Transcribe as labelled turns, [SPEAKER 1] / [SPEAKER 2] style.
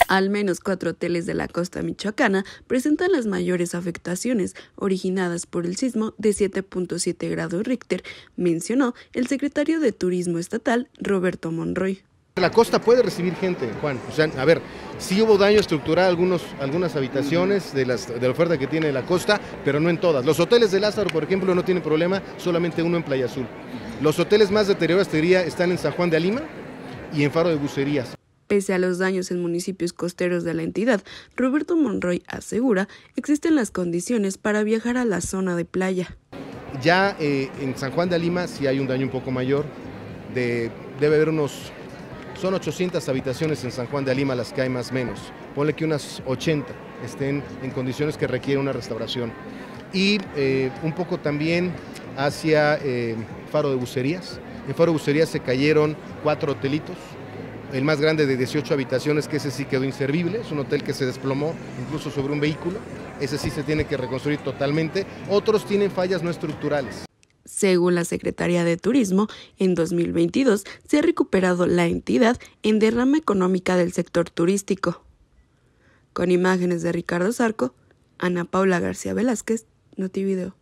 [SPEAKER 1] Al menos 4 hoteles de la costa michoacana presentan las mayores afectaciones originadas por el sismo de 7.7 grados Richter, mencionó el secretario de Turismo Estatal, Roberto Monroy.
[SPEAKER 2] La costa puede recibir gente, Juan. O sea, a ver, sí hubo daño estructural algunas habitaciones de la oferta que tiene la costa, pero no en todas. Los hoteles de Lázaro, por ejemplo, no tienen problema, solamente uno en Playa Azul. Los hoteles más deteriorados, te diría, están en San Juan de Alima y en Faro de Bucerías.
[SPEAKER 1] Pese a los daños en municipios costeros de la entidad, Roberto Monroy asegura existen las condiciones para viajar a la zona de playa.
[SPEAKER 2] Ya en San Juan de Alima sí hay un daño un poco mayor, debe haber son 800 habitaciones en San Juan de Alima las que hay más o menos. Ponle que unas 80 estén en condiciones que requieren una restauración. Y un poco también hacia Faro de Bucerías. En Faro de Bucerías se cayeron 4 hotelitos. El más grande de 18 habitaciones, que ese sí quedó inservible, es un hotel que se desplomó incluso sobre un vehículo, ese sí se tiene que reconstruir totalmente. Otros tienen fallas no estructurales.
[SPEAKER 1] Según la Secretaría de Turismo, en 2022 se ha recuperado la entidad en derrama económica del sector turístico. Con imágenes de Ricardo Zarco, Ana Paula García Velázquez, Notivideo.